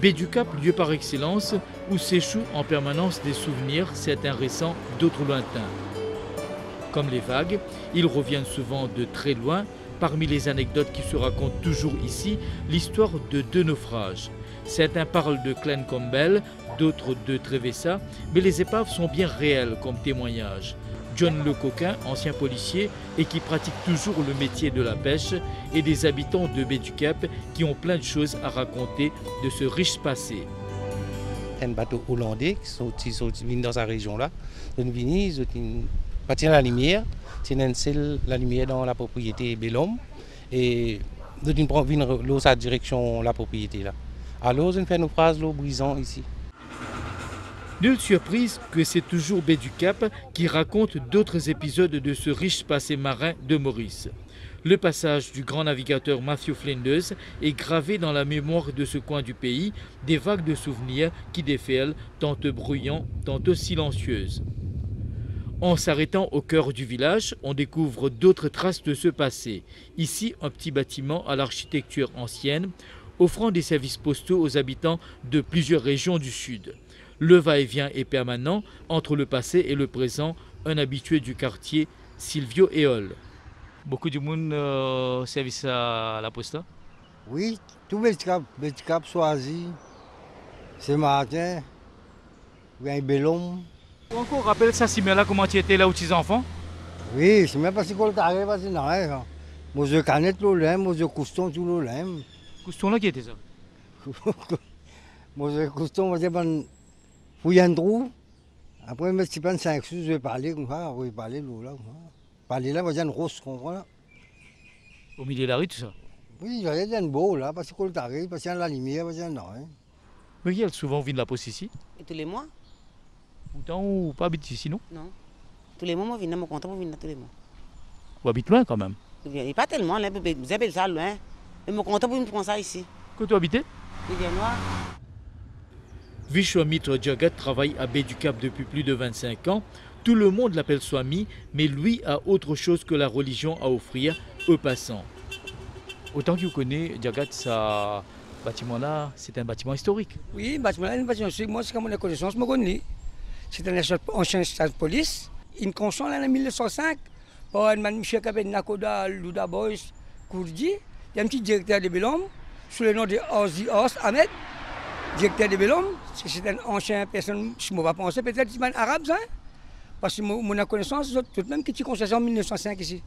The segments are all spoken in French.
Baie du Cap, lieu par excellence où s'échouent en permanence des souvenirs, certains récents, d'autres lointains. Comme les vagues, ils reviennent souvent de très loin. Parmi les anecdotes qui se racontent toujours ici, l'histoire de 2 naufrages. Certains parlent de Clan Campbell, d'autres de Trevesa, mais les épaves sont bien réelles comme témoignage. John Le Coquin, ancien policier et qui pratique toujours le métier de la pêche, et des habitants de Baie du Cap qui ont plein de choses à raconter de ce riche passé. Un bateau hollandais qui sont venus dans sa région-là, ils viennent partir la lumière, la lumière dans la propriété Bellhomme, et ils viennent dans sa direction la propriété là. Alors, ils font nos phrases l'eau brisant ici. Nulle surprise que c'est toujours Baie du Cap qui raconte d'autres épisodes de ce riche passé marin de Maurice. Le passage du grand navigateur Matthew Flinders est gravé dans la mémoire de ce coin du pays, des vagues de souvenirs qui déferlent, tantôt bruyants, tantôt silencieuses. En s'arrêtant au cœur du village, on découvre d'autres traces de ce passé. Ici, un petit bâtiment à l'architecture ancienne, offrant des services postaux aux habitants de plusieurs régions du sud. Le va-et-vient est permanent entre le passé et le présent, un habitué du quartier, Silvio Eol. Beaucoup de monde service à la poste? Oui, tout Baie du Cap choisi. Ce matin, il y a un Bellhomme. Vous encore rappelle ça, Simela, comment tu étais là où tu es enfant? Oui, c'est même pas si qu'on t'arrive, parce que non, moi je connais tout le lème, moi je couston tout le lème. Couston là qui était ça? Moi je couston, moi je ben fouiller un trou. Après, je me prends 5 sous, je vais parler comme ça, je vais parler là. Parler là, moi j'ai une grosse comprends là. Au milieu de la rue, tout ça? Oui, j'ai un beau là, parce qu'on t'arrive, parce qu'il y a la lumière, parce qu'il y a non. Mais il y a souvent vu de la poste ici? Et tous les mois? Pourtant, ou pas habite ici, non? Non. Tous les mois, je viens me compter, je viens tous les mois. Vous habitez loin quand même? Pas tellement, là, vous avez ça loin. Je me compte pour me prendre ça ici. Que tu habites? Je viens noir. Vishwamitra Jagat travaille à Baie du Cap depuis plus de 25 ans. Tout le monde l'appelle Swami, mais lui a autre chose que la religion à offrir aux passants. Autant que vous connaissez, Jagat, ce bâtiment-là, c'est un bâtiment historique. Oui, bâtiment-là, c'est un bâtiment historique. Moi, c'est comme mon connaissance, je me connais. C'est un ancien stade de police. Une construction en 1905 par un monsieur qui s'appelle Nakoda Luda Boys Kourdi. Il y a un petit directeur de Bellhomme, sous le nom de Orzi Ors Ahmed, directeur de Bellhomme. C'est une ancienne personne, je ne vais pas penser, peut-être c'est un arabe, ça. Parce que mon connaissance, tout de même qui est construit en 1905 ici.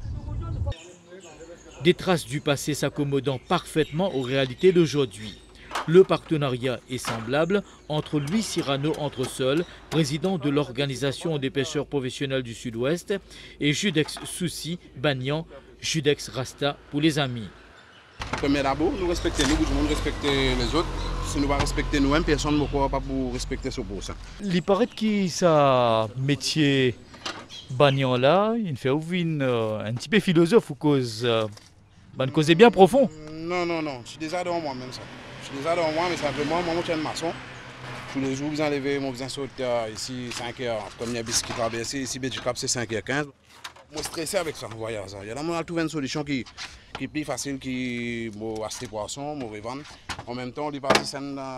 Des traces du passé s'accommodant parfaitement aux réalités d'aujourd'hui. Le partenariat est semblable entre Louis Cyrano Entresol, président de l'Organisation des pêcheurs professionnels du Sud-Ouest, et Judex Soussi Bagnan, Judex Rasta pour les amis. Premier d'abord, nous respectons nous, tout le monde respecte les autres. Si nous ne respectons nous-mêmes, personne ne pourra pas pour respecter ce pour ça. Il paraît que ce métier Bagnan là, il fait un petit peu philosophe ou cause est bien profond. Non, je suis déjà dans moi-même ça. Je suis déjà dans moi, mais simplement, moi, je suis un maçon. Tous les jours, vous enlevez, moi, vous saute ici 5h, comme il y a bis qui traverse, ici, Baie du Cap, c'est 5h15. Moi, stressé avec ça, vous voyez ça. Il y a trouvé une solution qui est plus facile, qui est acheter poisson, moi, revendre. En même temps, il n'y a pas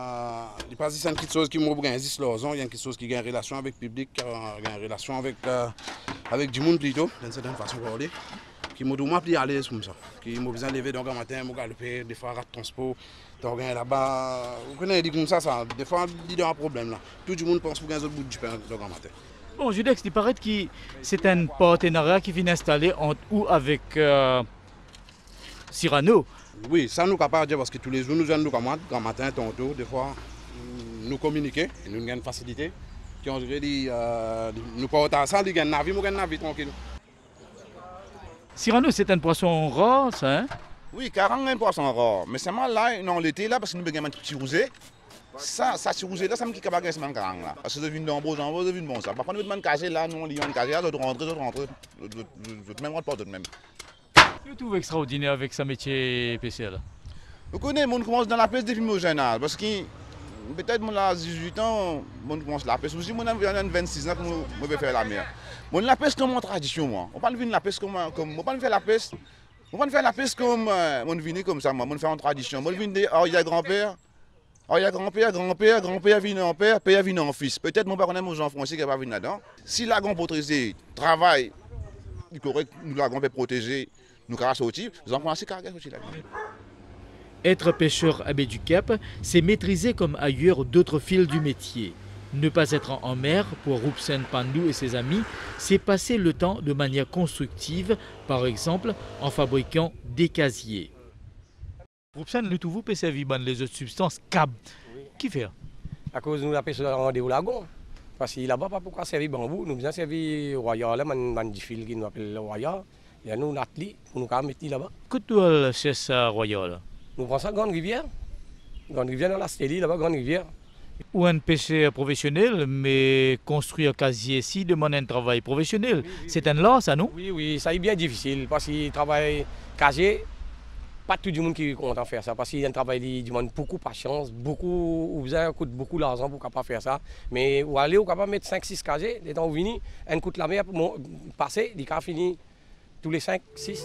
de quelque chose qui m'a gagné 10 l'argent, il y a quelque chose qui a une relation avec le public, une relation avec du monde plutôt, d'une certaine façon de parler. Qui m'a dit plus à l'aise comme ça. Qui m'a besoin de lever donc un matin, m'a galoper, des fois rat transport, t'organises là-bas. Vous connaissez dit comme ça, des fois il y a un problème là. Tout le monde pense pour gagner un autre bout du pain donc un matin. Bon, Judex, il paraît que c'est un partenariat qui vient installer ou avec Cyrano. Oui, ça nous capable de dire parce que tous les jours nous venons grand matin, tantôt, des fois nous communiquer, et nous avons une facilité. Qui ont dit nous partons ça, nous avons un navire tranquille. Cyrano, c'est un poisson rare, ça, hein? Oui, carrément un poisson rare. Mais c'est mal là, non, l'été là, parce que nous avons un petit rosé. Ça, petit rosé là, ça me dit qu'il n'y a pas de semaine là. Parce que je viens d'en je viens de bon ça. Parfois, nous devons cacher là, nous, on lit en cacher là, d'autres rentrent, même rentrent pas d'autres même. Je trouve extraordinaire avec ce métier spécial. Vous connaissez, on commence dans la pêche depuis mon jeune âge. Parce que peut-être mon à 18 ans, on commence la pêche. Aussi, mon a 26 ans, je vais faire la mer. On la pêche comme en tradition, moi. On parle de la pêche comme on parle de faire la pêche. On parle de faire la pêche comme on vient comme ça, moi. On fait en tradition. Moi, je viens de il y a grand-père. Oh, il y a grand-père, grand-père, grand-père vient en père, père vient en fils. Peut-être mon père mon enfant aussi qui va venir là-dedans. Si la grand protégé travaille, il correct, nous la grand protéger, nous carrons sortir, les enfants aussi carrés sortir là. Être pêcheur à Baie du Cap, c'est maîtriser comme ailleurs d'autres fils du métier. Ne pas être en mer pour Roupsen Pandou et ses amis, c'est passer le temps de manière constructive, par exemple en fabriquant des casiers. Roupsen, le tout vous peut servir les autres substances cab. Qui fait? À cause de nous la pêche au lagon. Parce que là-bas, pas pourquoi servir bambou, nous avons servi royal, là, man fil qui nous appelle royal. Et nous, natli, pour nous mettre là-bas. Que tu as chez ça royal? Nous prenons ça grande rivière. Grande rivière dans la Stélie, là-bas, grande rivière. Ou un pêcheur professionnel, mais construire un casier ici demande un travail professionnel. Oui. C'est un là, ça, non? Oui, ça est bien difficile parce qu'il travaille casier. Pas tout le monde qui compte en faire ça parce qu'il y a un travail qui demande beaucoup de patience, beaucoup, ça coûte beaucoup d'argent pour capable faire ça. Mais où aller, on capable mettre 5-6 casiers, les temps où venir, un coup de la mer pour passer, il a fini tous les 5-6.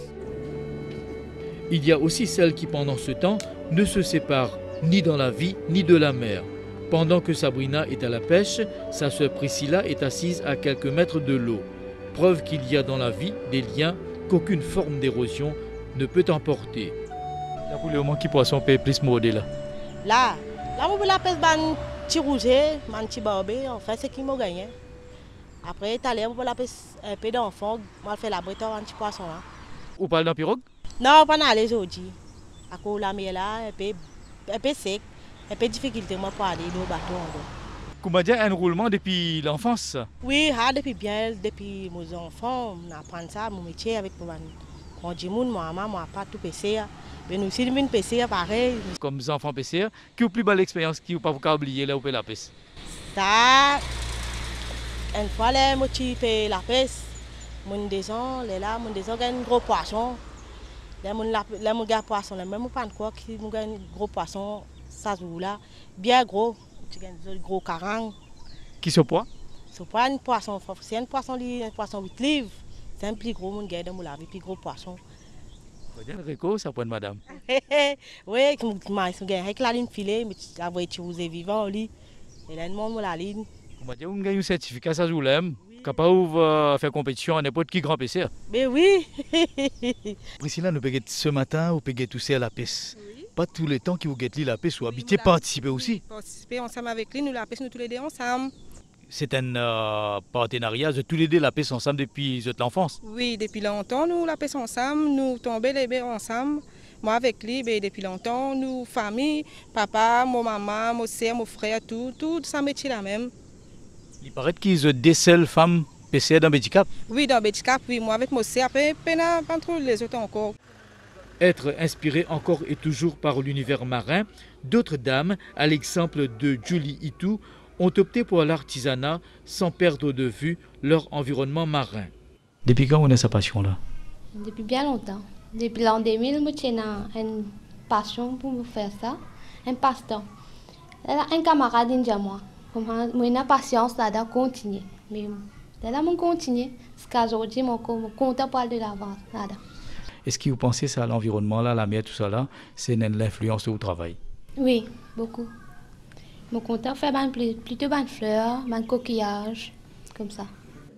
Il y a aussi celles qui, pendant ce temps, ne se séparent ni dans la vie ni de la mer. Pendant que Sabrina est à la pêche, sa sœur Priscilla est assise à quelques mètres de l'eau. Preuve qu'il y a dans la vie des liens qu'aucune forme d'érosion ne peut emporter. Là, pour le moment, qui poisson paye plus modé là? Là, on peut la pêche ban petit rouget, ban petit barbé, en fait, c'est qui m'a gagné. Après, tout à l'heure, on peut la pêche un peu d'enfant, moi, faire la breton, un petit poisson là. Ou parle d'un pirogue? Non, pas aller aujourd'hui. À cause de la mer là, un peu sec. Un peu de difficulté pour aller au bateau. Comment dire, un roulement depuis l'enfance? Oui, depuis bien, depuis mes enfants, on apprend ça, mon métier avec mon quand je dis mon maman, moi pas tout PC. Mais nous aussi, nous PC pareil. Comme enfants PC, qui ont plus belle expérience, qui n'ont pas vous oublier là où la pêche? Ça, une fois là, moi tu fais la pêche, mon descend, là, mon descend gagne un gros poisson. Là, mon gars poisson, là, même pas quoi qui mon gagne un gros poisson. Ça joue là, bien gros, tu gagnes des gros carang. Qui se poids? Ce poids, un poisson, c'est un poisson 8 livres. C'est un plus gros, mon gars, dans la vie, plus gros poisson. Bien, Rico, ça pointe madame. Oui, je gagne avec la ligne filet, mais tu as vu, tu es vivant au lit. Et là, le monde la ligne. Comment dire, on gagne un certificat, ça joue là. Capable de faire compétition à n'importe qui grand PC. Mais oui. Priscilla, nous payons ce matin, ou payons tous à la pêche. Pas tous les temps qui vous guettez la pêche ou habiter, participer aussi. Participer ensemble avec lui, nous la pêche, nous tous les deux ensemble. C'est un partenariat de tous les deux la pêche ensemble depuis l'enfance. Oui, depuis longtemps, nous la pêche ensemble, nous tombons les baies ensemble. Moi avec lui, depuis longtemps, nous, famille, papa, mon maman, mon soeur, mon frère, tout ça métier la même. Il paraît qu'ils ont des seules femmes pêcheurs dans Baie du Cap. Oui, dans Baie du Cap, oui. Moi avec mon soeur, pas trop les autres encore. Être inspiré encore et toujours par l'univers marin, d'autres dames, à l'exemple de Julie Itou, ont opté pour l'artisanat sans perdre de vue leur environnement marin. Depuis quand on a sa passion là? Depuis bien longtemps. Depuis l'an 2000, j'ai une passion pour faire ça, un passe-temps. Un camarade dit moi, moi j'ai patience là de continuer. Mais là, je continue. Parce qu'aujourd'hui, je suis content pour aller de l'avant. Est-ce que vous pensez ça, l'environnement là, la mer, tout ça là, c'est l'influence au travail? Oui, beaucoup. Je suis content de faire plutôt de fleurs, de coquillages, comme ça.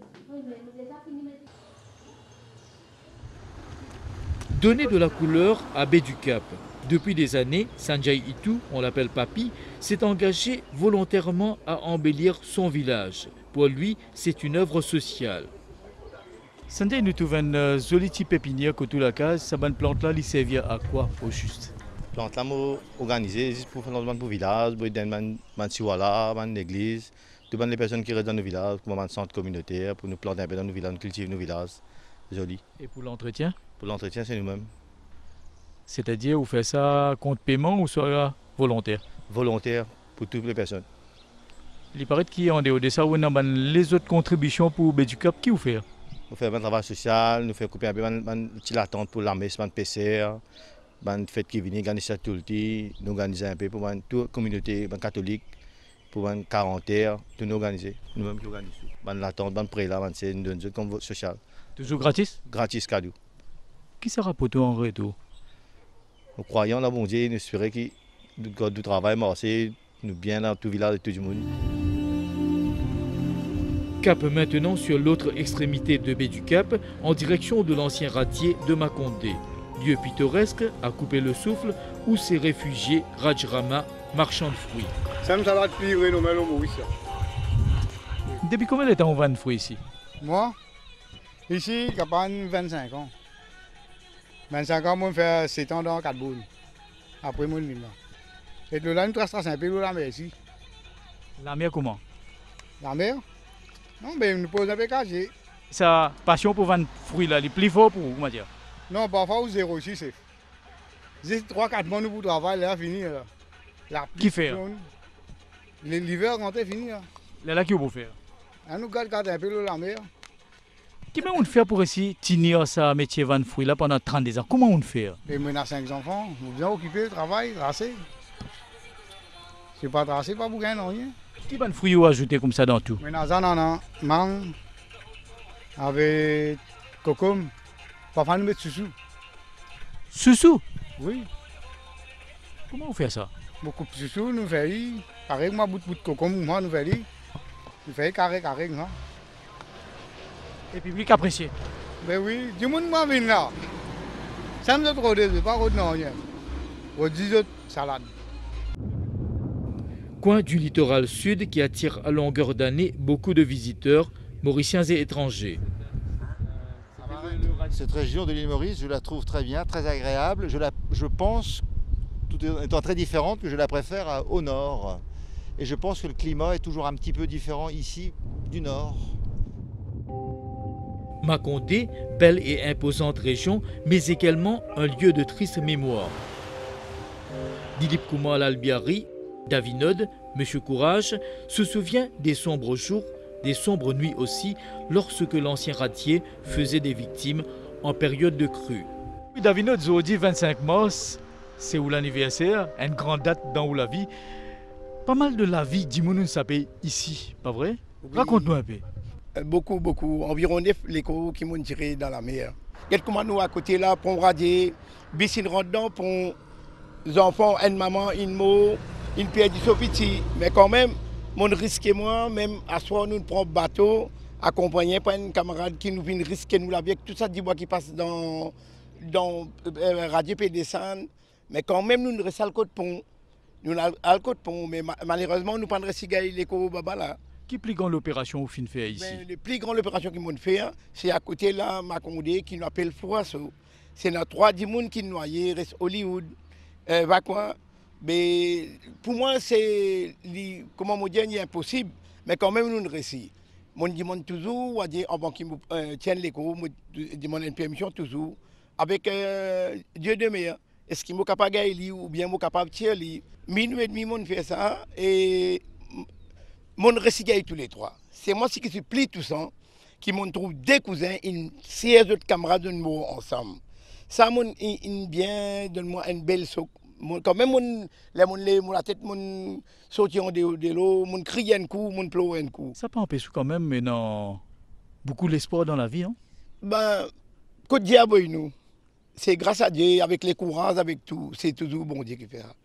Donner de la couleur à Baie du Cap. Depuis des années, Sanjay Itou, on l'appelle Papi, s'est engagé volontairement à embellir son village. Pour lui, c'est une œuvre sociale. Sanjay, nous trouvons une jolie petite pépinière que tout la case. Cette plante là, elle servir à quoi au juste? Plante là, organisée juste pour faire notre village, pour aider man siwala, man l'église, toutes les personnes qui restent dans nos villages, pour un centre communautaire, pour nous planter un peu dans nos villages, cultiver nos villages. Joli. Et pour l'entretien? Pour l'entretien, c'est nous-mêmes. C'est-à-dire, vous faites ça contre paiement ou soit volontaire? Volontaire pour toutes les personnes. Il paraît qu'en dehors de ça, on a les autres contributions pour Baie du Cap qui vous fait? Nous faisons un travail social, nous faisons couper un peu de petite attente pour la messe, de PCR, de fête qui vient, organiser ça tout le temps, nous organiser un peu pour toute la communauté catholique, pour une quarantaine, tout nous organiser. Nous-mêmes qui organisons. L'attente, de prélat, c'est une zone comme sociale. Toujours gratis? Gratis, cadeau. Qui sera pour toi en retour? Nous croyons, là, bon Dieu, nous espérons que du travail, marcher, nous bien dans tout village et tout le monde. Cap maintenant sur l'autre extrémité de baie du Cap, en direction de l'ancien radier de Makondé. Lieu pittoresque à couper le souffle où s'est réfugié Rajrama, marchand de fruits. Depuis combien de temps on vend de fruits ici? Moi, ici, j'ai 25 ans. 25 ans, moi, je fais 7 ans dans 4 boules. Après, moi, je viens là. Et de là, nous trace un peu la mer ici. La mer comment? La mer? Non, mais nous pose un peu casier. Sa passion pour vendre fruits là, est plus fort pour vous, comment dire? Non, parfois, au zéro ici, c'est. J'ai 3-4 mois pour travailler, là, fini. Là. Qui fait? L'hiver, quand c'est fini. Là, là qui vous faire? Là, nous gardons un peu la mer. Comment on fait pour essayer de tenir ce métier de vendre fruits là pendant 32 ans? Comment on fait? Et moi, j'ai 5 enfants. Nous bien occupés, travail, tracé. C'est pas tracé, pas pour gagner rien. Qui vend fruits ou ajouter comme ça dans tout? Mais dans ananas, mangue, avec cocombe, parfois nous mettons sous-sous. Sous-sous? Oui. Comment on fait ça? Beaucoup de sous-sous, nous faisons carré, moi, bout de cocombe, moi, nous faisons. Nous faisons carré, moi. Et le public apprécie? Ben oui, du monde m'a venu là. Ça me trop de pas de rien. Au 10 autres salades. Coin du littoral sud qui attire à longueur d'année beaucoup de visiteurs, mauriciens et étrangers. Cette région de l'île Maurice, je la trouve très bien, très agréable. Je pense, tout étant très différente, que je la préfère au nord. Et je pense que le climat est toujours un petit peu différent ici du nord. Makondé, belle et imposante région, mais également un lieu de triste mémoire. Dilip Kumar Albiari, Davinod, Monsieur Courage, se souvient des sombres jours, des sombres nuits aussi, lorsque l'ancien radier faisait des victimes en période de crue. Davinod, je dis 25 mars, c'est où l'anniversaire, une grande date dans la vie. Pas mal de la vie d'Imoun s'appelle ici, pas vrai? Oui. Raconte-nous un peu. Beaucoup. Environ 9 l'écho qui m'ont tiré dans la mer. Quelques nous à côté là, pour radier, piscine rentre dedans pour les enfants, une maman, une mot, une pierre du petit. Mais quand même, mon risque moi, même à soi, nous prenons bateau, accompagné par un camarade qui nous vient risquer nous la vie avec tout ça du bois qui passe dans radier et descendre. Mais quand même, nous ne restons à le côté pont. Nous avons le côté pont, mais malheureusement, nous ne prenons pas l'écho baba là. Qui est plus grande l'opération au fin fait ici? La plus grande opération qu'ils m'ont fait, c'est à côté là, Makondé, qui nous appelle Fouasso. C'est notre 3 personnes qui nous noyés, reste Hollywood, Vakwa. Mais pour moi, c'est, comment me dire, impossible, mais quand même, nous réussissons. Je demande toujours, avant qu'ils tiennent l'écho, je demande une permission toujours, avec Dieu de mer. Est-ce qu'ils sont capables de gagner ou bien ils sont capables de tirer? Minuit et demi, on fait ça. Et mon récit tous les 3. C'est moi qui suis pris tout ça, qui m'ont trouvé des cousins, une 16 autres camarades de nous ensemble. Ça m'a bien, donne-moi une belle soque. Quand même, la tête, mon sorti de l'eau, mon crié un coup, mon pleuré un coup. Ça peut empêcher quand même, mais non, beaucoup l'espoir dans la vie. Hein? Ben, que Dieu nous. C'est grâce à Dieu, avec les courages, avec tout. C'est toujours bon Dieu qui fait ça.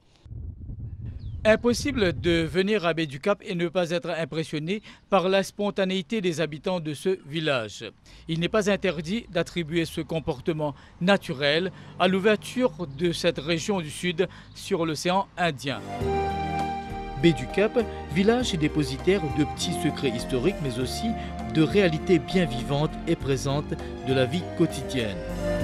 Impossible de venir à Baie du Cap et ne pas être impressionné par la spontanéité des habitants de ce village. Il n'est pas interdit d'attribuer ce comportement naturel à l'ouverture de cette région du Sud sur l'océan Indien. Baie du Cap, village dépositaire de petits secrets historiques mais aussi de réalités bien vivantes et présentes de la vie quotidienne.